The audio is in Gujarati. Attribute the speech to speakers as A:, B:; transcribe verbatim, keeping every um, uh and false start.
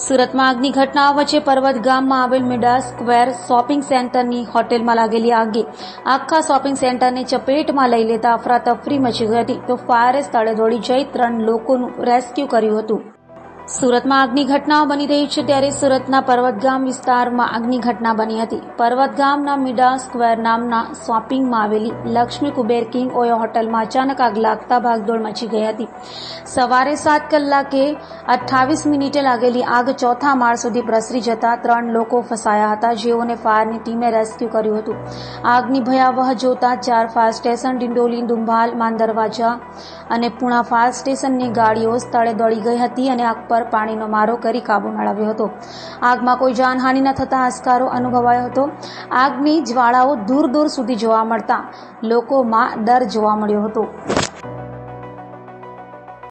A: સુરતમાં આગની ઘટનાઓ વચ્ચે પર્વત ગામમાં આવેલ મિડા સ્ક્વેર શોપિંગ સેન્ટરની હોટેલમાં લાગેલી આગે આખા શોપિંગ સેન્ટરને ચપેટમાં લઈ લેતા અફરાતફરી મચી ગઈ હતી તો ફાયરે સ્થળે દોડી જઈ ત્રણ લોકોનું રેસ્ક્યુ કર્યું હતું। સુરતમાં આગની ઘટનાઓ બની રહી છે ત્યારે સુરતના પર્વતગામ વિસ્તારમાં આગની ઘટના બની હતી। પર્વતગામના મિડા સ્ક્વેર નામના શોપિંગમાં આવેલી લક્ષ્મી કુબેર કિંગ ઓયો હોટલમાં અચાનક આગ લાગતા ભાગદોડ મચી ગઈ હતી। સવારે સાત કલાકે અઠ્ઠાવીસ મિનિટે લાગેલી આગ ચોથા માળ સુધી પ્રસરી જતા ત્રણ લોકો ફસાયા હતા, જેઓને ફાયરની ટીમે રેસ્ક્યુ કર્યું હતું। આગની ભયાવહ જોતા ચાર ફાયર સ્ટેશન ડિંડોલી, દુંભાલ, માનદરવાજા અને પુણા ફાયર સ્ટેશનની ગાડીઓ સ્થળે દોડી ગઈ હતી અને આગ પર પાણીનો મારો કરી કાબુ મેળવ્યો હતો। આગમાં કોઈ જાનહાનિ ન થતા હાશકારો અનુભવાયો હતો। આગની જ્વાળાઓ દૂર દૂર સુધી જોવા મળતા લોકોમાં ડર જોવા મળ્યો હતો।